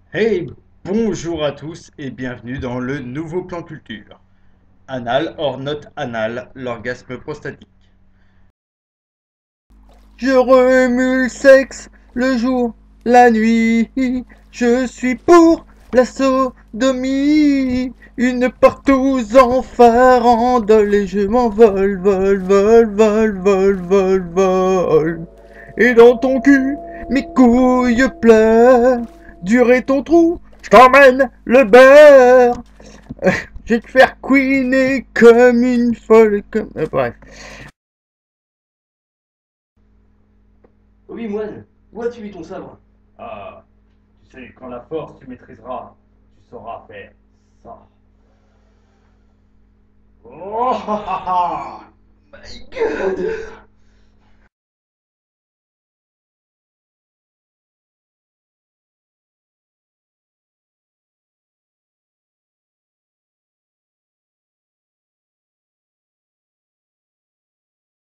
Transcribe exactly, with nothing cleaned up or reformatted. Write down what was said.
Hey, bonjour à tous et bienvenue dans le nouveau plan culture. Anal or not anal, l'orgasme prostatique. Je remue le sexe le jour, la nuit. Je suis pour la sodomie. Une partouze en farandole et je m'envole, vol, vol, vol, vol, vol, vol. Et dans ton cul, mes couilles pleurent. Durer ton trou, je t'emmène le beurre. Je vais te faire couiner comme une folle, comme... euh, bref. Oui, moine, où as-tu mis ton sabre? Ah, tu sais, quand la force tu maîtriseras, tu sauras faire ça. Oh, ha, ha, ha. My God!